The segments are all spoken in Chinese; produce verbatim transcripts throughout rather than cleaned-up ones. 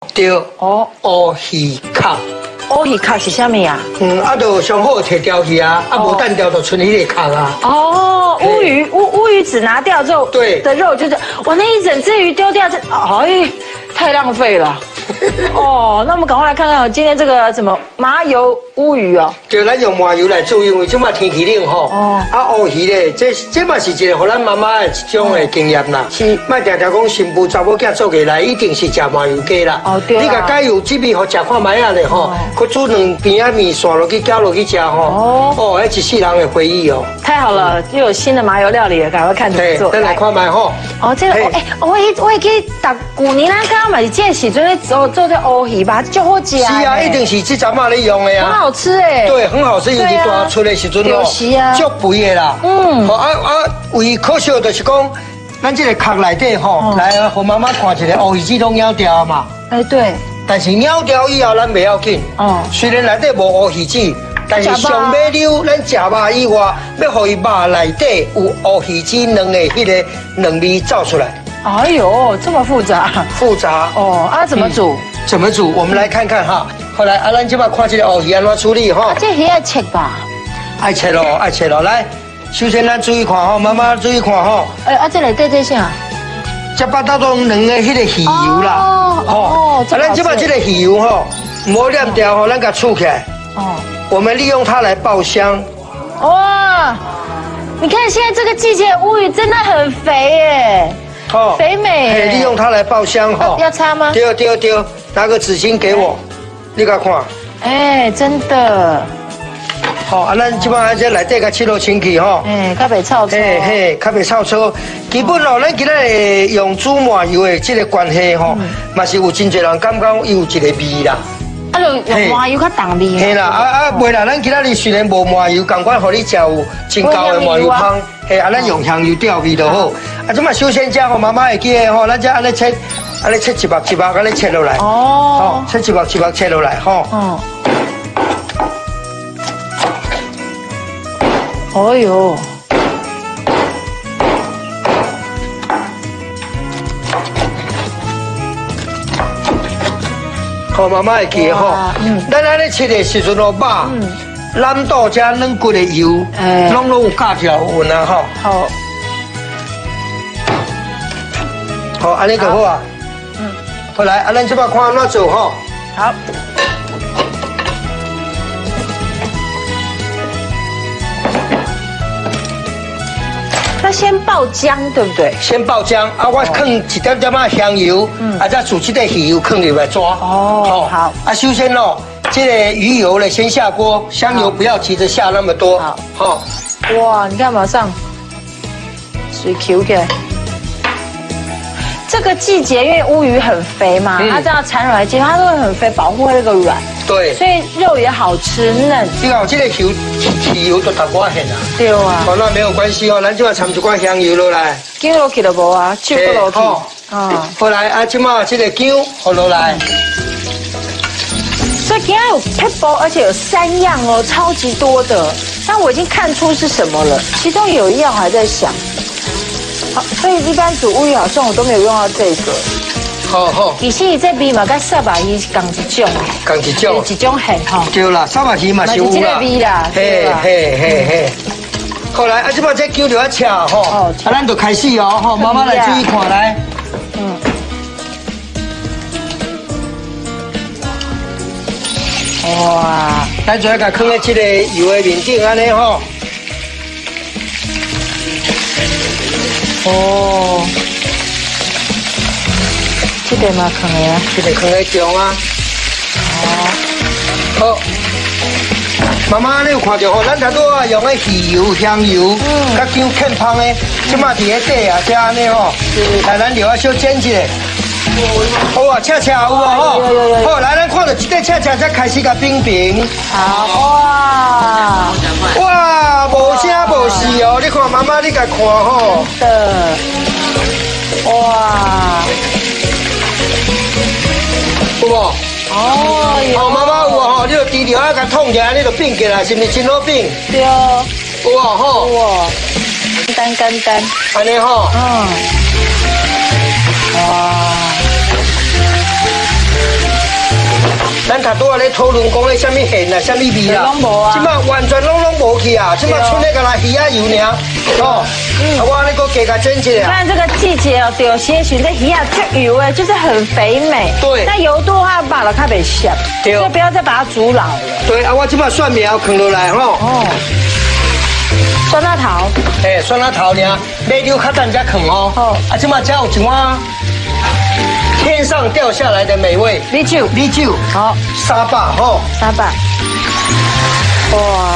对，哦，乌鱼壳。 乌鱼壳是啥物啊？ 嗯，啊，就上好摕掉去啊，啊，无蛋掉就剩迄个壳啊。 哦，乌鱼乌乌鱼子拿掉之后， 对的肉就是哇，那一整只鱼丢掉，这哎，太浪费了。哦，那我们赶快来看看今天这个什么麻油乌鱼哦。 就咱用麻油来做，因为即马天气冷吼。哦。啊，乌鱼咧，这这嘛是一个互咱妈妈的一种的经验啦。是。莫定定讲新妇查某囝做起来一定是食麻油鸡啦。哦，对。你甲加油这边互食看卖啊咧吼，佮煮两边啊面线落去搅落去食吼。哦。哦，迄一世人的回忆哦。太好了，又有新的麻油料理了，赶快看怎么做。咱来看卖吼。哦，这个哎，我会我会去逐旧年咱刚刚嘛是这个时阵咧做做这乌鱼吧，就好食。是啊，一定是这阵嘛咧用的啊。很好吃哎。对，很好吃，尤其大出的时阵哦，足肥的啦。嗯。好啊啊，为可惜就是讲，咱这个壳内底吼，来和妈妈看一个乌鱼子拢咬掉嘛。哎，对。但是咬掉以后，咱袂要紧。哦。虽然内底无乌鱼子，但是上尾溜，咱食肉以外，要互伊肉内底有乌鱼子卵的迄个卵味走出来。哎呦，这么复杂。复杂。哦，啊，怎么煮？怎么煮？我们来看看哈。后来啊，咱即摆看这个乌鱼安怎处理哈。这鱼爱切吧？爱切咯，爱切咯。来，首先咱注意看哈，妈妈注意看哈。哎，啊，这内底这啥？这巴当中两个迄个鱼油啦。哦哦。啊，咱即摆这个鱼油哈，唔好念掉吼，咱给它储起来。哦。我们利用它来爆香。哇！你看现在这个季节乌鱼真的很肥耶。哦。肥美。可以利用它来爆香哈。要擦吗？丢丢丢，拿个纸巾给我。你甲看，哎，真的，好啊，咱即摆这内底甲切落清气吼，哎，较袂臭臭，嘿嘿，较袂臭臭。基本哦，咱今日用煮麻油的这个关系吼，嘛是有真侪人感觉伊有一个味啦。啊，就用麻油较重味。嘿啦，啊啊，袂啦，咱今日虽然无麻油，共款互你食有真高的麻油香，嘿，啊，咱用香油调味就好。啊，即摆首先食互妈妈会记的吼，咱只安尼切。安尼切一目一目，安尼切落来。哦。切一目一目切落来，吼。嗯。哎呦。好，妈妈会记的吼。嗯。咱安尼切的时阵哦，肉、腩肚加软骨的油，拢拢有加条匀啊，吼。好。好，安尼就好啊。好来，啊，咱这摆看安怎做吼。好。那先爆姜，对不对？先爆姜，啊，我放一点点啊香油，嗯，啊，再煮这个鱼油放入来抓。哦，好。啊，首先哦，这个鱼油呢先下锅，香油不要急着下那么多。好。好。哇，你看马上水 Q 起来。这个季节，因为乌鱼很肥嘛，嗯、它这样产卵期它都会很肥，保护那个卵。对，所以肉也好吃嫩。你看这个油鱼油都淡薄仔啊。对啊。好，那没有关系哦，咱就要掺一罐香油落来。姜落去了无啊？酒不落去。啊。后来啊，今嘛这个姜放落来。所以今天有配包，而且有三样哦，超级多的。但我已经看出是什么了，其中有一样我还在想。好，所以一般煮乌鱼好像我都没有用到这个。好好。其实这边嘛，跟沙巴鱼是同一种的。同一种。一种系吼。对啦，沙巴鱼嘛是有啦。嘛是这个味啦。嘿嘿嘿嘿。后来啊，这把这姜就要切吼。哦。啊，咱就开始哦，吼，妈妈来注意看来。嗯。哇，咱就要甲放在这个油的面顶安尼吼。哦，这个嘛放的啊，这个放在中啊。哦，好。妈妈，你有看到吼？咱头拄啊用的鱼油、香油，嗯，甲姜片芳的，即马伫个底啊，这安尼吼。来，咱留啊小煎一下。好啊，恰恰有啊吼。好，来，咱看到这个恰恰才开始甲冰冰。好哇。哇，无声无事哦，你看妈妈，你甲看吼。真的。哇。有无？哦，有。妈妈有吼，你就低调啊，甲捅起来，你就变起来，是不是真好变？对哦。有啊吼。有哦。简单简单。安尼吼。嗯。哇。 咱较多咧讨论讲咧什么馅啊，什么味啦， 拢无啊， 即摆完全拢拢无去啊，即摆剩咧个来鱼仔油尔，哦，啊我咧个加甲整一下。 看这个季节哦，有些选这鱼啊最油哎，就是很肥美。 对。 那油多的话，把了它被香， 对， 所以不要再把它煮老了。 对啊，我即摆蒜苗放落来吼。哦。 酸辣头。 哎，酸辣头尔，买料较等才放哦。哦。啊，即摆才有一碗天上掉下来的美味。 米酒。 米酒。好。三百吼。 三百。哇。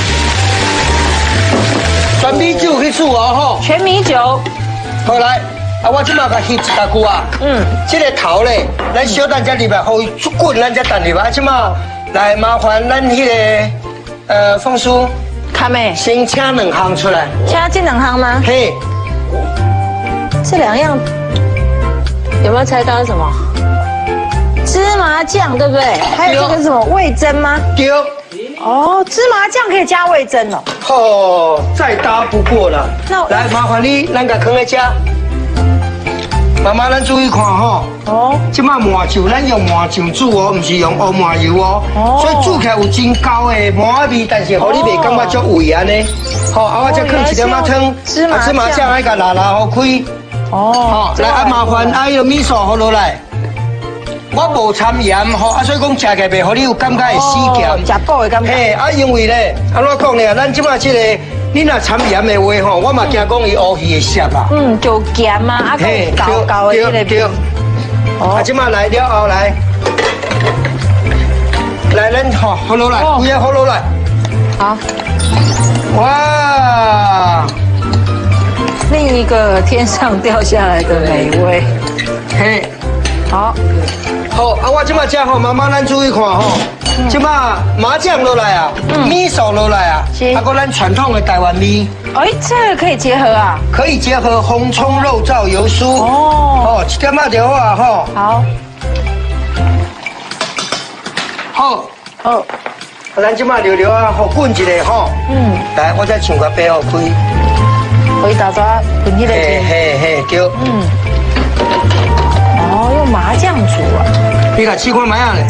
全米酒去煮哦吼。 全米酒。 好来。啊，我即马甲翕一大句啊，嗯，这个头咧，咱小等才入来，互伊滚，咱才等入来。即马来麻烦咱迄个呃凤叔， 卡妹， 先请两项出来。 请这两项吗？ 嘿， 这两样有没有猜到是什么？芝麻酱对不对？还有这个是什么味噌吗？ 对。 哦，芝麻酱可以加味噌哦。 哦，再搭不过了。那来麻烦你，咱甲放在这。妈妈，咱注意看吼，哦，即马麻酱咱用麻酱煮哦，唔是用乌麻油哦，哦，所以煮起来有真高的麻味，但是互你袂感觉足味安尼。好，啊，我再放一点仔汤， 芝麻芝麻酱爱甲拉拉好开。哦，好，来啊，麻烦啊，有米线好落来。我无掺盐吼，啊，所以讲食起来袂互你有感觉会死咸。 食饱的感觉。 嘿，啊，因为咧，安怎讲咧，咱即马即个。你若掺盐的话吼，我嘛惊讲伊乌鱼会涩啦。嗯， 就咸啊，啊个高高的迄个对。哦，啊，即马来了后来，来咱吼好落来，有嘢好落来。 好。 哇！ 另一个天上掉下来的美味。 嘿， 好。 好，啊，我即马食吼，妈妈咱注意看吼。即马麻酱落来啊，米线落来啊，还有咱传统的台湾米。 哎，这个可以结合啊？ 可以结合红葱肉燥油酥。哦。哦，一点仔就好啊吼。 好。 好。好。啊，咱即马溜溜啊，好滚一下吼。嗯。来，我再唱个杯好开。 可以打抓滚起来。 嘿嘿嘿，对。嗯。 哦，用麻酱煮啊。 你看试看卖啊咧。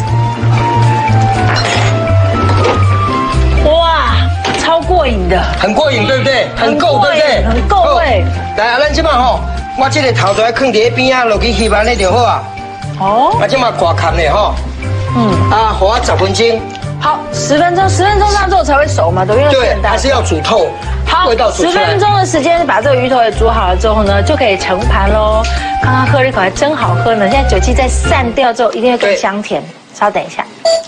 哇，超过瘾的， 很过瘾，对不对？很够，对不对？ 很够味。 来，啊，咱即马吼，我这个头在放伫边啊，落去翕安尼就好啊。哦。啊，即马挂砍的吼。嗯。啊，火啊十分钟。 好，十分钟，十分钟这样做才会熟嘛，对不对？ 对，还是要煮透。 好，十分钟的时间把这个鱼头也煮好了之后呢，就可以盛盘喽。刚刚喝了一口还真好喝呢，现在酒气再散掉之后，一定会更香甜。稍等一下。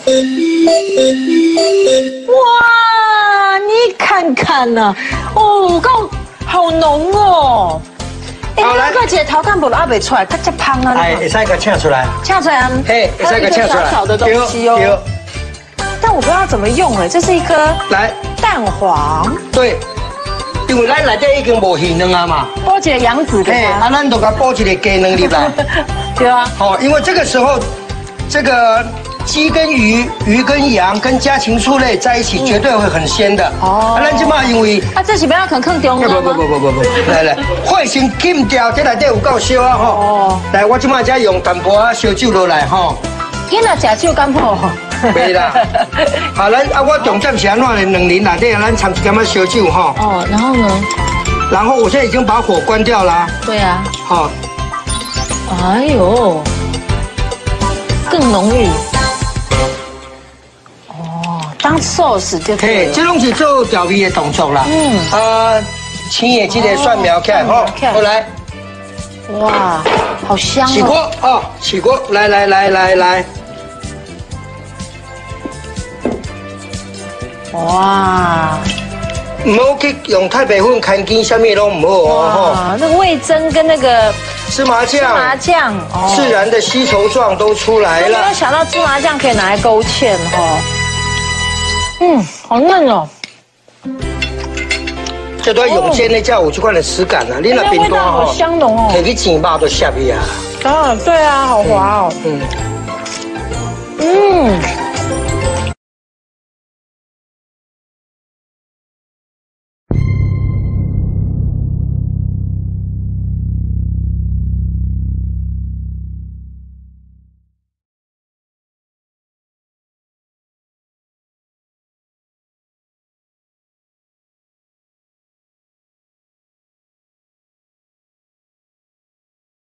哇，你看看呐，哦，够好浓哦。哎，那个姐头看不阿袂出来，它只胖啊。 哎，会使个请出来。 请出来。 嘿，会使个请出来。 小小的东西哦。但我不知道怎么用哎，这是一颗来蛋黄。 对。因为咱内底已经无鱼卵啊嘛， 剥一个杨子给它， 啊，咱就甲剥一个鸡卵入来， 对啊， 好，因为这个时候，这个鸡跟鱼、鱼跟羊跟家禽畜类在一起，绝对会很鲜的。哦，啊，咱即马因为啊，这是不要啃啃中不不不不不不，来来，火先禁掉，这内底有够烧啊吼。哦，来，我即马才用淡薄仔烧酒落来吼。 囡仔食酒敢好？ 袂啦，好，咱啊，我重点是安怎呢？两年内底啊，咱掺一点仔烧酒哈。 哦，然后呢？ 然后我现在已经把火关掉啦。 对啊。 好。 哎呦，更浓郁。哦，当 sauce 就可以。 嘿，这拢是做调味的动作啦。嗯。啊，青叶这个蒜苗起来吼，好来。 哇，好香哦！ 起锅哦，起锅，来来来来来。 哇！ 唔好去用太白粉、干煎，什么拢唔好哦。 哇，那个味噌跟那个芝麻酱， 芝麻酱， 自然的稀稠状都出来了。 没有想到芝麻酱可以拿来勾芡哦。嗯，好嫩哦。 这段永煎的才有这款的质感啊！你那冰端好香浓哦， 摕去煎肉都下去啊。 啊，对啊，好滑哦。嗯。嗯。